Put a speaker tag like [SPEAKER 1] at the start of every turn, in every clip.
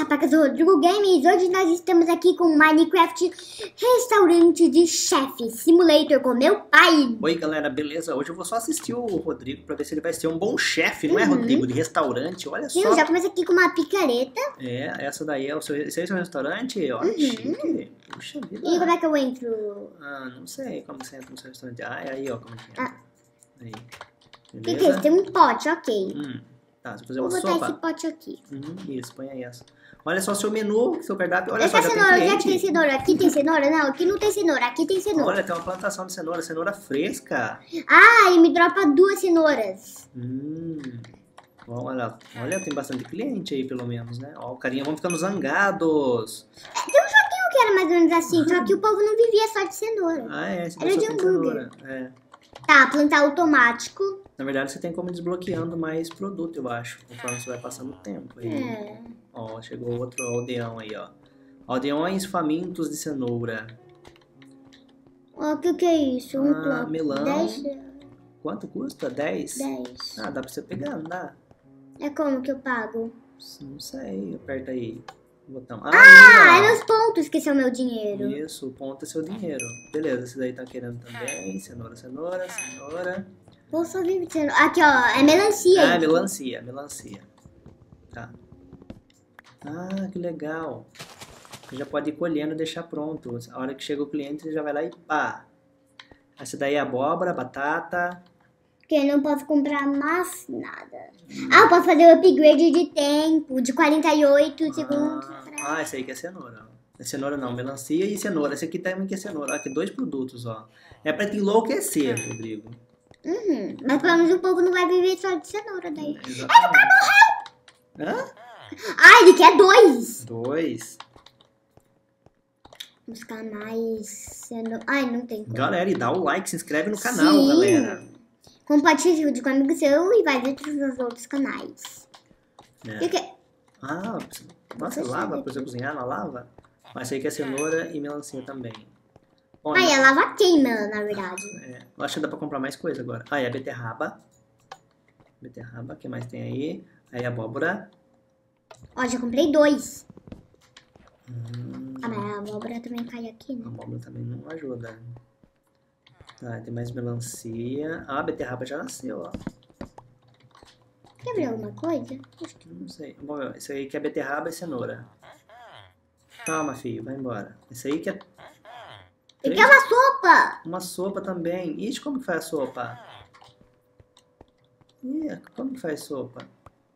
[SPEAKER 1] volta para casa do Rodrigo Games. Hoje nós estamos aqui com Minecraft Restaurante de Chefe Simulator com meu pai.
[SPEAKER 2] Oi galera, beleza? Hoje eu vou só assistir o Rodrigo pra ver se ele vai ser um bom chefe, não é, Rodrigo? De restaurante, olha só.
[SPEAKER 1] Eu já começo aqui com uma picareta.
[SPEAKER 2] É, essa daí é o seu, esse aí é o seu restaurante? Olha, chique. Puxa vida.
[SPEAKER 1] E como é que eu entro?
[SPEAKER 2] Ah, não sei como você entra no seu restaurante. Ah, é aí, ó, como é que é.
[SPEAKER 1] Ah.
[SPEAKER 2] Aí.
[SPEAKER 1] O que é isso? Tem um pote, ok.
[SPEAKER 2] Tá, você fazer
[SPEAKER 1] Vou
[SPEAKER 2] uma
[SPEAKER 1] botar
[SPEAKER 2] sopa.
[SPEAKER 1] esse pote aqui.
[SPEAKER 2] Isso, põe aí essa. Olha só seu menu, seu cardápio. Olha
[SPEAKER 1] Essa
[SPEAKER 2] só, já tem
[SPEAKER 1] cenoura, onde é que
[SPEAKER 2] cliente.
[SPEAKER 1] tem cenoura? Aqui tem cenoura? Não, aqui não tem cenoura, aqui tem cenoura.
[SPEAKER 2] Olha, tem uma plantação de cenoura, cenoura fresca.
[SPEAKER 1] Ah, ele me dropa 2 cenouras.
[SPEAKER 2] Bom, olha, tem bastante cliente aí, pelo menos, né? Ó, o carinha vão ficando zangados.
[SPEAKER 1] Tem um joguinho que era mais ou menos assim, só que o povo não vivia só de cenoura.
[SPEAKER 2] Ah, é, esse
[SPEAKER 1] Era de
[SPEAKER 2] pessoal tem
[SPEAKER 1] hambúrguer.
[SPEAKER 2] cenoura. É.
[SPEAKER 1] Tá, plantar automático.
[SPEAKER 2] Na verdade, você tem como ir desbloqueando mais produto, eu acho, conforme você vai passando o tempo. Aí,
[SPEAKER 1] É.
[SPEAKER 2] ó, chegou outro aldeão aí, ó. Aldeões famintos de cenoura.
[SPEAKER 1] Ó, o que é isso? Um bloco.
[SPEAKER 2] melão.
[SPEAKER 1] 10?
[SPEAKER 2] Quanto custa? 10?
[SPEAKER 1] 10.
[SPEAKER 2] Ah, dá pra você pegar, não dá?
[SPEAKER 1] É como que eu pago?
[SPEAKER 2] Não sei, aperta aí o botão.
[SPEAKER 1] Ah,
[SPEAKER 2] aí, ó.
[SPEAKER 1] é nos pontos que esse é o meu dinheiro.
[SPEAKER 2] Isso, o ponto é seu dinheiro. Beleza, esse daí tá querendo também. Cenoura, cenoura, cenoura.
[SPEAKER 1] Vou só viver de cenoura. Aqui, ó, é melancia.
[SPEAKER 2] Ah, melancia, melancia. Tá. Ah, que legal. Você já pode ir colhendo e deixar pronto. A hora que chega o cliente, ele já vai lá e pá. Essa daí é abóbora, batata.
[SPEAKER 1] Porque eu não posso comprar mais nada. Ah, eu posso fazer o upgrade de tempo, de 48 segundos.
[SPEAKER 2] Ah, esse aí que é cenoura. É cenoura não, melancia e cenoura. Esse aqui também que é cenoura. Aqui 2 produtos, ó. É pra te enlouquecer, Rodrigo.
[SPEAKER 1] Mas pelo menos o povo não vai viver só de cenoura daí.
[SPEAKER 2] Exatamente.
[SPEAKER 1] Ai, o cara morreu!
[SPEAKER 2] Hã?
[SPEAKER 1] Ah, ele quer 2.
[SPEAKER 2] 2.
[SPEAKER 1] Os canais sendo... Ai, não tem como.
[SPEAKER 2] Galera, e dá o like, se inscreve no canal,
[SPEAKER 1] Sim.
[SPEAKER 2] galera.
[SPEAKER 1] Compartilha esse vídeo com um amigo seu e vai ver todos os outros canais.
[SPEAKER 2] É.
[SPEAKER 1] O que é?
[SPEAKER 2] Ah, nossa, lava pra você cozinhar na lava? Mas esse aí que é cenoura e melancia também. Ó,
[SPEAKER 1] Ai, a lava queima, na verdade.
[SPEAKER 2] eu acho que dá pra comprar mais coisa agora. Ah, e a beterraba. Beterraba, o que mais tem aí? Aí a abóbora.
[SPEAKER 1] Ó, já comprei 2. Ah, mas a abóbora também cai aqui,
[SPEAKER 2] A
[SPEAKER 1] né?
[SPEAKER 2] abóbora também não ajuda. Tá, tem mais melancia. Ah, a beterraba já nasceu, ó.
[SPEAKER 1] Quer ver alguma coisa? Acho que...
[SPEAKER 2] Não sei. Bom, esse aí que é beterraba e cenoura. Calma, filho, vai embora. Esse aí que é...
[SPEAKER 1] Eu quero uma sopa!
[SPEAKER 2] Uma sopa também. Ixi, como que faz a sopa? Ih, como que faz sopa?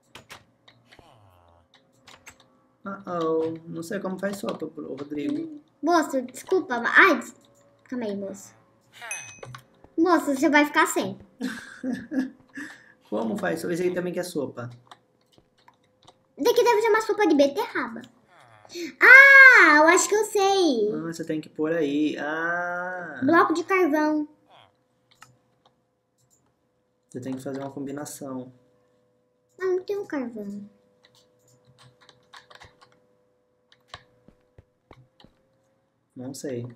[SPEAKER 2] Não sei como faz sopa, Rodrigo.
[SPEAKER 1] Moço, desculpa. Ai, calma aí, moço. Moço, você vai ficar sem.
[SPEAKER 2] Como faz sopa? Esse aí também que é sopa.
[SPEAKER 1] Daqui deve ser uma sopa de beterraba. Ah, eu acho que eu sei.
[SPEAKER 2] Ah, você tem que pôr aí. Ah,
[SPEAKER 1] Bloco de carvão.
[SPEAKER 2] você tem que fazer uma combinação.
[SPEAKER 1] Ah, não tem um carvão.
[SPEAKER 2] Não sei.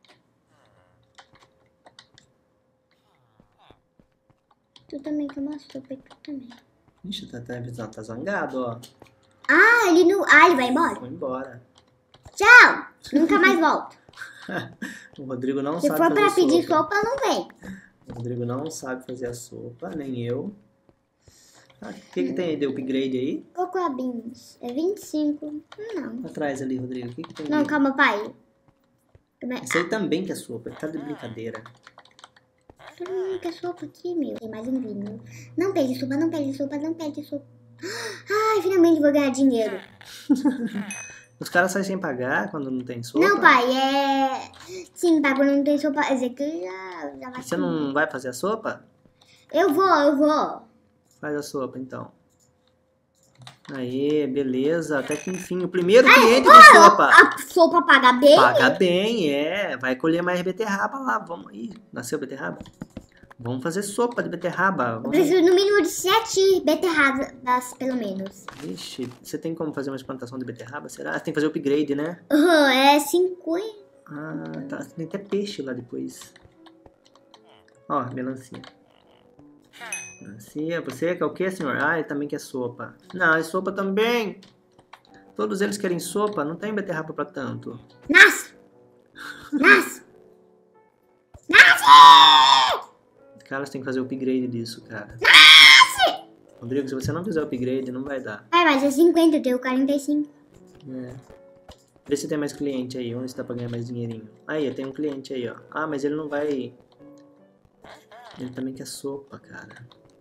[SPEAKER 1] Tu também quer uma sopa e tu também.
[SPEAKER 2] Ixi, tá zangado, ó.
[SPEAKER 1] Ah, ele não... Ah, ele vai embora.
[SPEAKER 2] Foi embora.
[SPEAKER 1] Tchau. Nunca mais volto.
[SPEAKER 2] O Rodrigo não
[SPEAKER 1] Se
[SPEAKER 2] sabe
[SPEAKER 1] for
[SPEAKER 2] fazer
[SPEAKER 1] pra pedir
[SPEAKER 2] sopa.
[SPEAKER 1] sopa, não vem.
[SPEAKER 2] O Rodrigo não sabe fazer a sopa, nem eu. Ah, o que tem aí de upgrade aí?
[SPEAKER 1] Cocoa Beans. É 25. Não.
[SPEAKER 2] Atrás ali, Rodrigo. O que tem
[SPEAKER 1] Não,
[SPEAKER 2] aí?
[SPEAKER 1] calma, pai.
[SPEAKER 2] Esse aí também que é sopa. Tá de brincadeira.
[SPEAKER 1] Não quer sopa aqui, meu. Tem mais um vinho. Não pede sopa, não pede sopa, não pede sopa. Ai, finalmente vou ganhar dinheiro.
[SPEAKER 2] Os caras saem sem pagar quando não tem sopa?
[SPEAKER 1] Não, pai, é... Sim, pai, quando não tem sopa, esse aqui já vai...
[SPEAKER 2] Você não vai fazer a sopa?
[SPEAKER 1] Eu vou.
[SPEAKER 2] Faz a sopa, então. Aê, beleza. Até que enfim, o primeiro cliente de sopa.
[SPEAKER 1] A sopa paga bem?
[SPEAKER 2] Paga bem, é. Vai colher mais beterraba lá. Vamos aí. Nasceu beterraba? Vamos fazer sopa de beterraba.
[SPEAKER 1] Eu
[SPEAKER 2] Vamos...
[SPEAKER 1] preciso no mínimo de 7 beterrabas, pelo menos.
[SPEAKER 2] Vixe, você tem como fazer uma plantação de beterraba? Será? Você tem que fazer upgrade, né?
[SPEAKER 1] É 50.
[SPEAKER 2] Ah, tá. Tem até peixe lá depois. Ó, melancia. Melancia, você quer o quê, senhor? Ah, ele também quer sopa. Não, é sopa também. Todos eles querem sopa, não tem beterraba pra tanto.
[SPEAKER 1] Nasce! Nasce! Nasce!
[SPEAKER 2] Cara, você tem que fazer o upgrade disso, cara.
[SPEAKER 1] Nasce!
[SPEAKER 2] Rodrigo, se você não fizer o upgrade, não vai dar.
[SPEAKER 1] Ai, mas é 50, eu tenho 45.
[SPEAKER 2] É. Vê se tem mais cliente aí, onde dá pra ganhar mais dinheirinho. Aí, tem um cliente aí, ó. Ah, mas ele não vai... Ele também quer sopa, cara.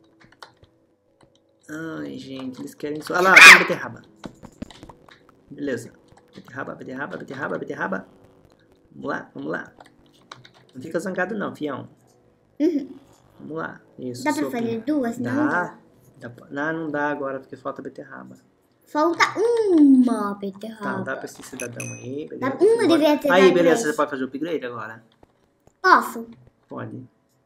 [SPEAKER 2] Ai, gente, eles querem sopa. Ah lá, tem beterraba. Beleza. Beterraba, beterraba, beterraba, beterraba. Vamos lá, vamos lá. Não fica zangado não, fião.
[SPEAKER 1] Uhum.
[SPEAKER 2] Vamos lá. Isso,
[SPEAKER 1] Dá pra
[SPEAKER 2] sopinha.
[SPEAKER 1] fazer duas? Não dá.
[SPEAKER 2] Não, não dá agora, porque falta beterraba.
[SPEAKER 1] Falta uma
[SPEAKER 2] Tá,
[SPEAKER 1] beterraba.
[SPEAKER 2] dá pra esse cidadão aí.
[SPEAKER 1] Dá
[SPEAKER 2] Beleza,
[SPEAKER 1] uma devia ter
[SPEAKER 2] aí,
[SPEAKER 1] dado
[SPEAKER 2] beleza,
[SPEAKER 1] três.
[SPEAKER 2] você pode fazer o upgrade agora?
[SPEAKER 1] Posso?
[SPEAKER 2] Pode.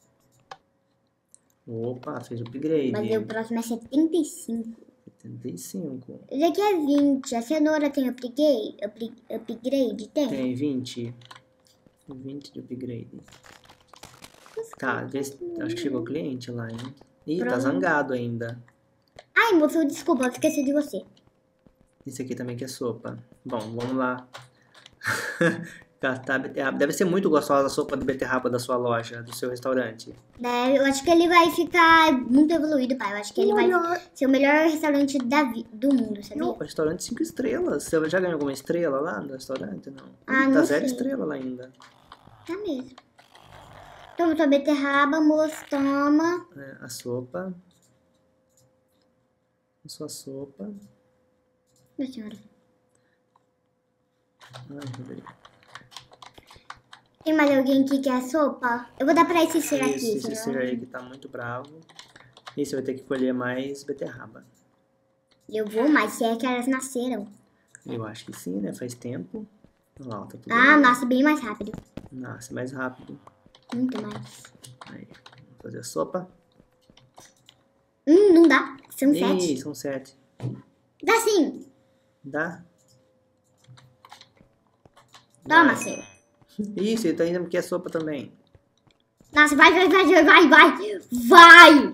[SPEAKER 2] Opa, fez o upgrade.
[SPEAKER 1] Mas o próximo é 75.
[SPEAKER 2] 75.
[SPEAKER 1] Esse aqui é 20. A cenoura tem upgrade? Upgrade? Tem?
[SPEAKER 2] Tem 20. 20 de upgrade. Tá, acho que chegou o cliente lá, hein? Ih, tá
[SPEAKER 1] Pronto.
[SPEAKER 2] zangado ainda.
[SPEAKER 1] Ai, moço, desculpa, eu esqueci de você.
[SPEAKER 2] Esse aqui também quer sopa. Bom, vamos lá. Catar beterraba. Deve ser muito gostosa a sopa de beterraba da sua loja, do seu restaurante.
[SPEAKER 1] Eu acho que ele vai ficar muito evoluído, pai. Eu acho que ele vai ser o melhor restaurante do mundo, sabia?
[SPEAKER 2] Opa, restaurante 5 estrelas. Você já ganhou alguma estrela lá no restaurante? Não.
[SPEAKER 1] Ah,
[SPEAKER 2] Tá
[SPEAKER 1] não
[SPEAKER 2] 0
[SPEAKER 1] sei.
[SPEAKER 2] estrela lá ainda.
[SPEAKER 1] Tá mesmo. Toma tua beterraba, moço, toma.
[SPEAKER 2] É, a sopa. A sua sopa.
[SPEAKER 1] Minha senhora.
[SPEAKER 2] Ai, Rodrigo.
[SPEAKER 1] Tem mais alguém que quer sopa? Eu vou dar pra esse ser aqui,
[SPEAKER 2] Esse ser aí que tá muito bravo. E você vai ter que colher mais beterraba.
[SPEAKER 1] Eu vou, mas se é que elas nasceram.
[SPEAKER 2] Eu acho que sim, né? Faz tempo. Olha lá, tá tudo
[SPEAKER 1] Ah,
[SPEAKER 2] bem.
[SPEAKER 1] nasce bem mais rápido.
[SPEAKER 2] Nasce mais rápido.
[SPEAKER 1] Muito mais.
[SPEAKER 2] Aí, vamos fazer a sopa.
[SPEAKER 1] Não dá. São
[SPEAKER 2] Ih,
[SPEAKER 1] 7.
[SPEAKER 2] são 7.
[SPEAKER 1] Dá sim.
[SPEAKER 2] Dá?
[SPEAKER 1] Toma,
[SPEAKER 2] Vai.
[SPEAKER 1] seu.
[SPEAKER 2] Isso, ele tá ainda quer sopa também.
[SPEAKER 1] Nossa, vai. Vai!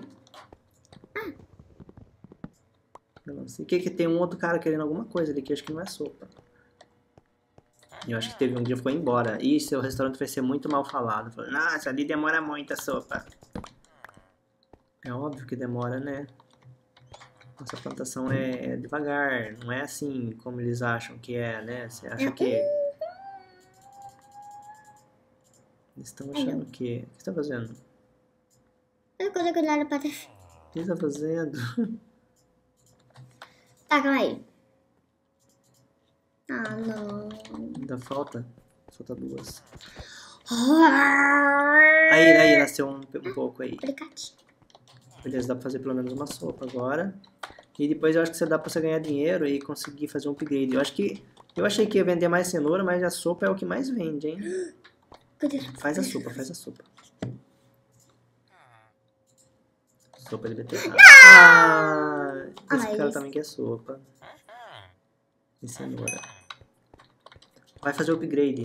[SPEAKER 2] Eu não sei. O que tem um outro cara querendo alguma coisa ali que eu acho que não é sopa. Eu acho que teve um dia que foi embora. E seu restaurante vai ser muito mal falado. Falou, nossa, ali demora muito a sopa. É óbvio que demora, né? Nossa plantação é devagar. Não é assim como eles acham que é, né? Você acha que... Eles estão achando que... O que você tá fazendo?
[SPEAKER 1] Eu coloquei nada pra ter.
[SPEAKER 2] O que você tá fazendo?
[SPEAKER 1] Tá, calma aí. Ah, não.
[SPEAKER 2] Ainda falta? Falta 2. Aí, nasceu um pouco aí.
[SPEAKER 1] Alicate.
[SPEAKER 2] Beleza, dá pra fazer pelo menos uma sopa agora. E depois eu acho que dá pra você ganhar dinheiro e conseguir fazer um upgrade. Eu achei que ia vender mais cenoura, mas a sopa é o que mais vende, hein? Faz a sopa, faz a sopa. Sopa de beterraba. Esse cara também quer sopa. E cenoura. Vai fazer o upgrade.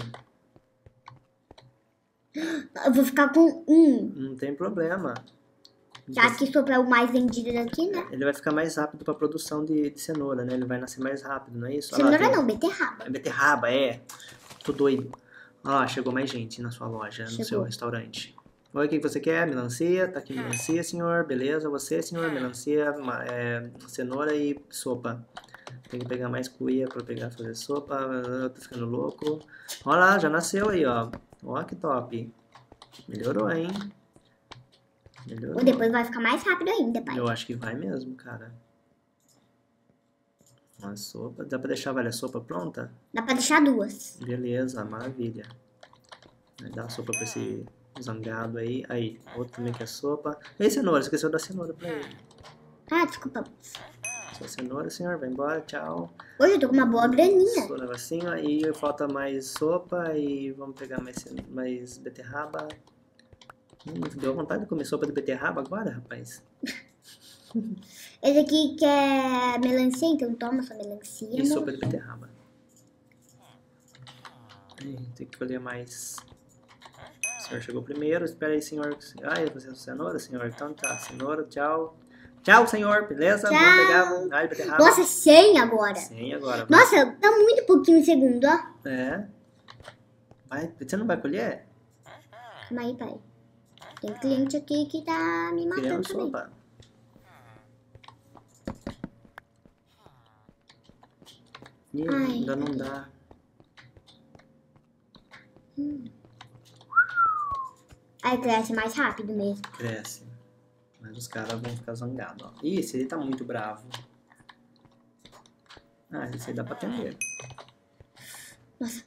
[SPEAKER 1] Eu vou ficar com 1.
[SPEAKER 2] Não tem problema.
[SPEAKER 1] Já que sopa é o mais vendido daqui, né?
[SPEAKER 2] Ele vai ficar mais rápido pra produção de cenoura, né? Ele vai nascer mais rápido, não é isso?
[SPEAKER 1] Cenoura não, beterraba.
[SPEAKER 2] É beterraba, é. Tô doido. Olha lá, chegou mais gente na sua loja, no seu restaurante. Oi, o que você quer? Melancia? Tá aqui melancia, senhor. Beleza, você, senhor. Melancia, cenoura e sopa. Tem que pegar mais cuia pra fazer sopa. Eu tô ficando louco. Olha lá, já nasceu aí, ó. Ó que top. Melhorou, hein? Melhorou.
[SPEAKER 1] Ou depois vai ficar mais rápido ainda, pai.
[SPEAKER 2] Eu acho que vai mesmo, cara. Uma sopa. Dá pra deixar a sopa pronta?
[SPEAKER 1] Dá pra deixar 2.
[SPEAKER 2] Beleza, maravilha. Vai dar a sopa pra esse zangado aí. Aí, outro também quer sopa. E cenoura, esqueceu da cenoura pra ele.
[SPEAKER 1] Ah, desculpa.
[SPEAKER 2] Só cenoura, senhor, vai embora, tchau.
[SPEAKER 1] Hoje eu tô com uma boa graninha.
[SPEAKER 2] Só um negocinho, aí falta mais sopa e vamos pegar mais beterraba. Deu vontade de comer sopa de beterraba agora, rapaz?
[SPEAKER 1] Esse aqui quer melancia, então toma sua melancia.
[SPEAKER 2] E sopa de beterraba. Tem que colher mais. O senhor chegou primeiro, espera aí, senhor. Ah, você é cenoura, senhor? Então tá, cenoura, tchau. Tchau, senhor. Beleza?
[SPEAKER 1] Tchau.
[SPEAKER 2] Vamos pegar galho, beterraba.
[SPEAKER 1] Nossa, 100 agora.
[SPEAKER 2] 100 agora. Vai.
[SPEAKER 1] Nossa, tá muito pouquinho segundo, ó.
[SPEAKER 2] É. Vai. Você não vai colher?
[SPEAKER 1] Calma aí, pai. Tem cliente aqui que tá me matando
[SPEAKER 2] Querendo
[SPEAKER 1] também.
[SPEAKER 2] sopa. Ih,
[SPEAKER 1] Ai.
[SPEAKER 2] ainda não dá.
[SPEAKER 1] Aí cresce mais rápido mesmo.
[SPEAKER 2] Cresce. Mas os caras vão ficar zangados, ó. Ih, esse aí tá muito bravo. Ah, esse aí dá pra atender.
[SPEAKER 1] Nossa.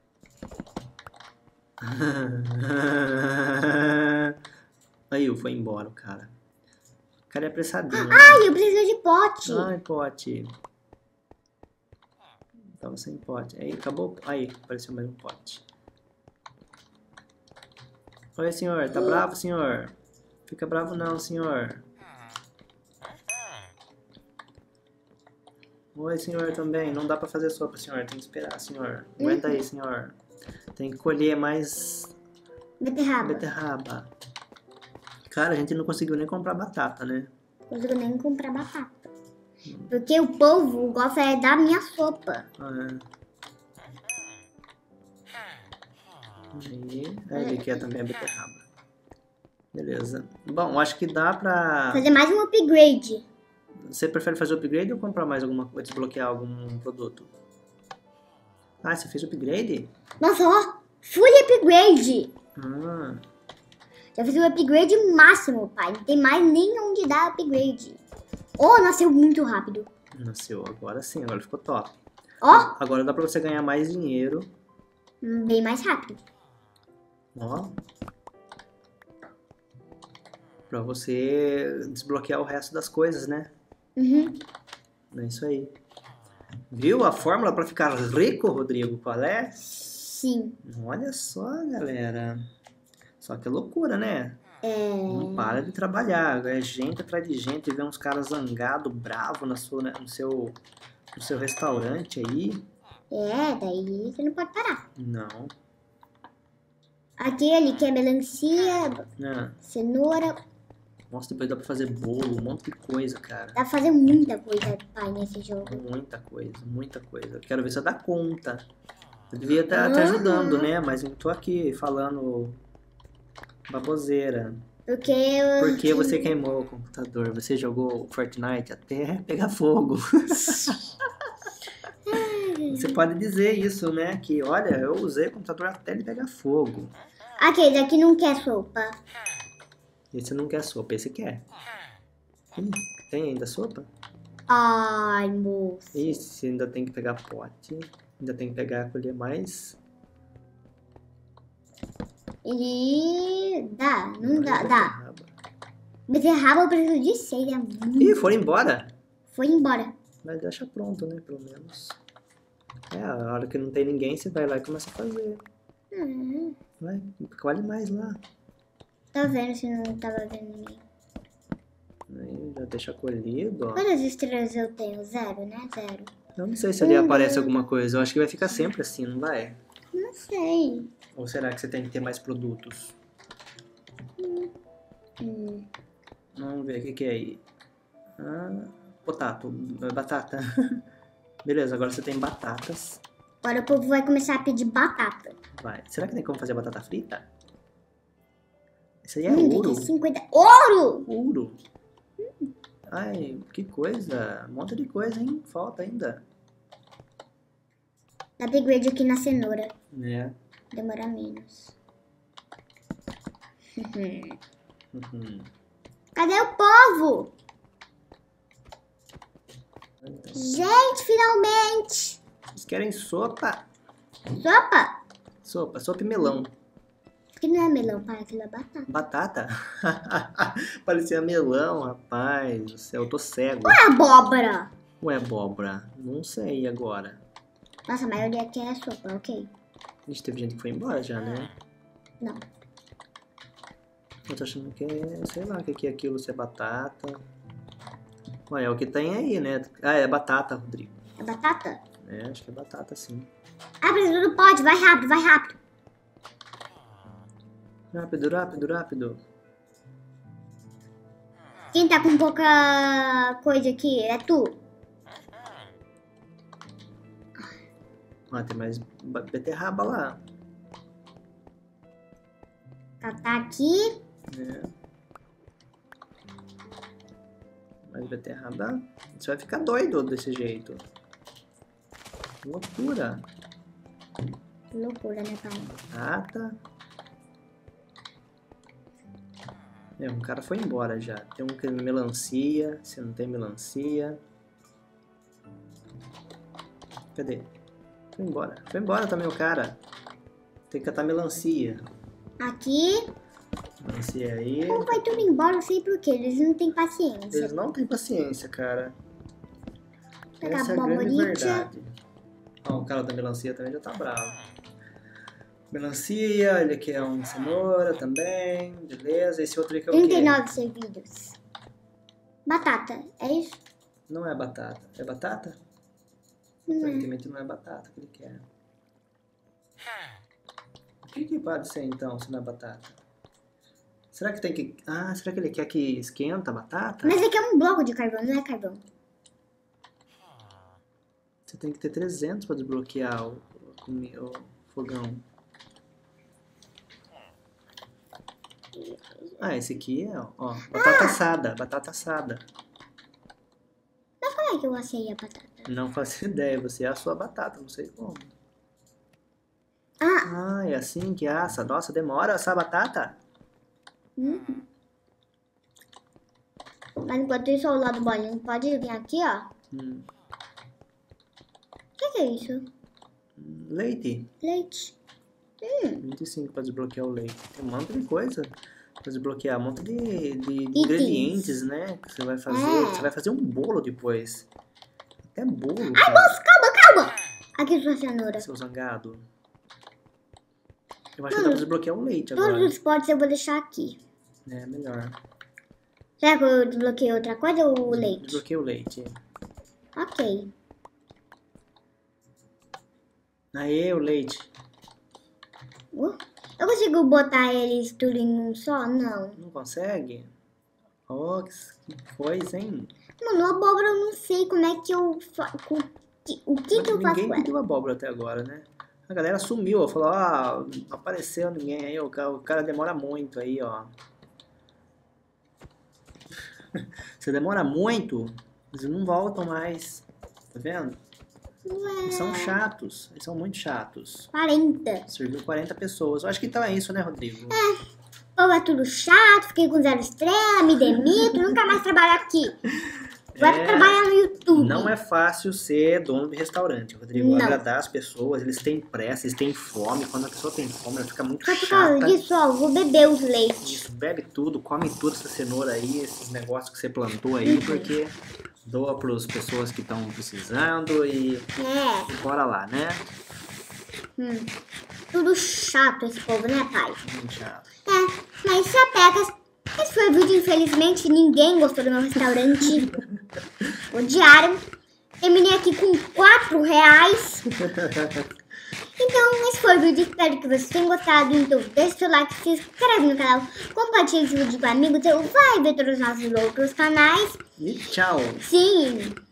[SPEAKER 2] Aí, foi embora o cara. O cara é apressadinho.
[SPEAKER 1] Ai, eu preciso de pote.
[SPEAKER 2] Ai, pote. Tava sem pote. Aí, acabou. Aí, apareceu mais um pote. Oi, senhor. Tá bravo, senhor? Fica bravo não, senhor. Oi, senhor, também. Não dá pra fazer sopa, senhor. Tem que esperar, senhor. Aguenta aí, senhor. Tem que colher mais
[SPEAKER 1] Beterraba.
[SPEAKER 2] beterraba. Cara, a gente não conseguiu nem comprar batata, né?
[SPEAKER 1] Não consigo nem comprar batata. Porque o povo gosta da minha sopa.
[SPEAKER 2] Aí, ele quer também a beterraba. Beleza. Bom, acho que dá pra...
[SPEAKER 1] Fazer mais um upgrade.
[SPEAKER 2] Você prefere fazer upgrade ou comprar mais alguma coisa, desbloquear algum produto? Ah, você fez upgrade?
[SPEAKER 1] Nossa, ó. Full upgrade.
[SPEAKER 2] Ah,
[SPEAKER 1] Já fiz o upgrade máximo, pai. Não tem mais nem onde dar upgrade. Oh, nasceu muito rápido.
[SPEAKER 2] nasceu. Agora sim, agora ficou top.
[SPEAKER 1] Ó,
[SPEAKER 2] Agora dá pra você ganhar mais dinheiro.
[SPEAKER 1] bem mais rápido.
[SPEAKER 2] Ó. Pra você desbloquear o resto das coisas, né?
[SPEAKER 1] Uhum.
[SPEAKER 2] É isso aí. Viu a fórmula pra ficar rico, Rodrigo? Qual é?
[SPEAKER 1] Sim.
[SPEAKER 2] Olha só, galera. Só que é loucura, né? Não para de trabalhar. É gente atrás de gente. Vê uns caras zangados, bravos no seu restaurante aí.
[SPEAKER 1] É, daí você não pode parar.
[SPEAKER 2] Não.
[SPEAKER 1] Aquele que é melancia,
[SPEAKER 2] Ah,
[SPEAKER 1] cenoura.
[SPEAKER 2] nossa, depois dá pra fazer bolo, um monte de coisa, cara.
[SPEAKER 1] Dá pra fazer muita coisa, pai, nesse jogo.
[SPEAKER 2] Muita coisa, muita coisa. Quero ver se eu dá conta. Eu devia estar te ajudando, né? Mas eu tô aqui falando baboseira.
[SPEAKER 1] Porque eu...
[SPEAKER 2] Por que você queimou o computador? Você jogou Fortnite até pegar fogo. Você pode dizer isso, né? Que, olha, eu usei o computador até ele pegar fogo.
[SPEAKER 1] Aquele daqui não quer sopa.
[SPEAKER 2] Esse não quer sopa, esse quer. Tem ainda sopa?
[SPEAKER 1] Ai, moço.
[SPEAKER 2] Esse ainda tem que pegar pote. Ainda tem que pegar, colher mais.
[SPEAKER 1] Ele... Dá, não dá, dá.
[SPEAKER 2] Beterraba.
[SPEAKER 1] Beterraba eu preciso de 6, é muito...
[SPEAKER 2] Ih, foram embora.
[SPEAKER 1] Foi embora.
[SPEAKER 2] Mas deixa pronto, né? Pelo menos. É, a hora que não tem ninguém, você vai lá e começa a fazer. Vai, colhe mais lá.
[SPEAKER 1] Tá vendo se não tava vendo ninguém.
[SPEAKER 2] Aí já deixa colhido, ó.
[SPEAKER 1] Quantas estrelas eu tenho? 0, né? 0.
[SPEAKER 2] Eu não sei se ali aparece alguma coisa. Eu acho que vai ficar sempre assim, não vai?
[SPEAKER 1] Não sei.
[SPEAKER 2] Ou será que você tem que ter mais produtos? Vamos ver, o que é aí? Ah, batata. Beleza, agora você tem batatas.
[SPEAKER 1] Agora o povo vai começar a pedir batata.
[SPEAKER 2] Vai. Será que tem como fazer batata frita? Isso aí é
[SPEAKER 1] Tem
[SPEAKER 2] ouro.
[SPEAKER 1] que 50... Ouro!
[SPEAKER 2] Ouro. Ai, que coisa. Um monte de coisa, hein? Falta ainda.
[SPEAKER 1] Dá upgrade aqui na cenoura.
[SPEAKER 2] É.
[SPEAKER 1] Demora menos. Cadê o povo? Gente, finalmente!
[SPEAKER 2] Vocês querem sopa?
[SPEAKER 1] Sopa?
[SPEAKER 2] Sopa e melão.
[SPEAKER 1] Que não é melão, pai, aquilo é batata.
[SPEAKER 2] Batata? Parecia melão, rapaz. Do céu, eu tô cego.
[SPEAKER 1] Ué, abóbora!
[SPEAKER 2] Ué, abóbora? Não sei agora.
[SPEAKER 1] Nossa, a maioria quer sopa, ok.
[SPEAKER 2] Gente, teve gente que foi embora já, né?
[SPEAKER 1] Não.
[SPEAKER 2] Eu tô achando que é, sei lá, o que é aquilo, se é batata. Ué, é o que tem aí, né? Ah, é batata, Rodrigo.
[SPEAKER 1] É batata?
[SPEAKER 2] É, acho que é batata, sim.
[SPEAKER 1] Ah, precisa do pote, vai rápido, vai rápido.
[SPEAKER 2] Rápido, rápido, rápido.
[SPEAKER 1] Quem tá com pouca coisa aqui? É tu.
[SPEAKER 2] Ó, tem mais beterraba lá.
[SPEAKER 1] Tá aqui.
[SPEAKER 2] É. Mais beterraba. Você vai ficar doido desse jeito. Loucura.
[SPEAKER 1] Loucura, né, pai?
[SPEAKER 2] Ah, tá. Um cara foi embora já. Tem um que tem melancia. Se não tem melancia. Cadê? Foi embora. Foi embora também o cara. Tem que catar melancia.
[SPEAKER 1] Aqui.
[SPEAKER 2] Melancia aí.
[SPEAKER 1] Como vai tudo embora? Não sei porquê. Eles não têm paciência.
[SPEAKER 2] Eles não têm paciência, cara.
[SPEAKER 1] Pegar
[SPEAKER 2] Essa é a grande
[SPEAKER 1] abobrinha.
[SPEAKER 2] verdade. Ó, o cara da melancia também já tá bravo. Melancia, ele quer um cenoura também. Beleza. Esse outro aqui é o quê?
[SPEAKER 1] 39 servidos. Batata, é isso?
[SPEAKER 2] Não é batata. É batata?
[SPEAKER 1] Não é.
[SPEAKER 2] Aparentemente não é batata que ele quer. O que pode ser então, se não é batata? Será que tem que... Ah, será que ele quer que esquenta a batata?
[SPEAKER 1] Mas aqui é um bloco de carvão, não é carvão.
[SPEAKER 2] Você tem que ter 300 para desbloquear o fogão. Ah, esse aqui é, ó, batata assada, batata assada.
[SPEAKER 1] Mas como é que eu assei a batata?
[SPEAKER 2] Não faço ideia, você é a sua batata, não sei como.
[SPEAKER 1] Ah,
[SPEAKER 2] Ah, é assim que assa. Nossa, demora assar a batata?
[SPEAKER 1] Mas enquanto isso, o lado bolinho pode vir aqui, ó. O que é isso?
[SPEAKER 2] Leite.
[SPEAKER 1] Leite.
[SPEAKER 2] 25 para desbloquear o leite. Tem um monte de coisa para desbloquear, um monte de ingredientes, né? Que você vai fazer. Você vai fazer um bolo depois. Até bolo.
[SPEAKER 1] Ai, moço, calma! Aqui sua cenoura.
[SPEAKER 2] Seu zangado. Eu acho que dá pra desbloquear o leite
[SPEAKER 1] Todos
[SPEAKER 2] agora.
[SPEAKER 1] os potes eu vou deixar aqui.
[SPEAKER 2] É, melhor.
[SPEAKER 1] Será que eu desbloqueei outra coisa ou o leite?
[SPEAKER 2] Desbloqueei o leite.
[SPEAKER 1] Ok.
[SPEAKER 2] Aê, o leite.
[SPEAKER 1] Eu consigo botar eles tudo em um só? Não.
[SPEAKER 2] Não consegue? Oh, que coisa, hein?
[SPEAKER 1] Mano, a abóbora eu não sei como é que eu faço. O que eu faço
[SPEAKER 2] Ninguém
[SPEAKER 1] com ela?
[SPEAKER 2] pediu abóbora até agora, né? A galera sumiu, falou, não apareceu ninguém aí, o cara demora muito aí, ó. Você demora muito, eles não voltam mais, tá vendo? Eles são chatos, eles são muito chatos.
[SPEAKER 1] 40.
[SPEAKER 2] Serviu 40 pessoas, eu acho que então é isso, né, Rodrigo?
[SPEAKER 1] O povo é tudo chato, fiquei com 0 estrelas, me demito, nunca mais trabalho aqui. Vai trabalhar no YouTube.
[SPEAKER 2] Não é fácil ser dono de restaurante, Rodrigo.
[SPEAKER 1] Não.
[SPEAKER 2] Agradar as pessoas, eles têm pressa, eles têm fome. Quando a pessoa tem fome, ela fica muito
[SPEAKER 1] Só por causa
[SPEAKER 2] chata.
[SPEAKER 1] disso, ó, vou beber os leites.
[SPEAKER 2] Isso, bebe tudo, come tudo essa cenoura aí, esses negócios que você plantou aí, porque doa para as pessoas que estão precisando e bora lá, né?
[SPEAKER 1] Tudo chato esse povo, né, pai?
[SPEAKER 2] Muito chato.
[SPEAKER 1] Mas sapecas. Esse foi o vídeo, infelizmente, ninguém gostou do meu restaurante. Odiaram. Terminei aqui com R$4. Então, esse foi o vídeo. Espero que vocês tenham gostado. Então, deixa o seu like, se inscreve no canal, compartilha esse vídeo com amigos. Vai ver todos os nossos outros canais.
[SPEAKER 2] E tchau!
[SPEAKER 1] Sim!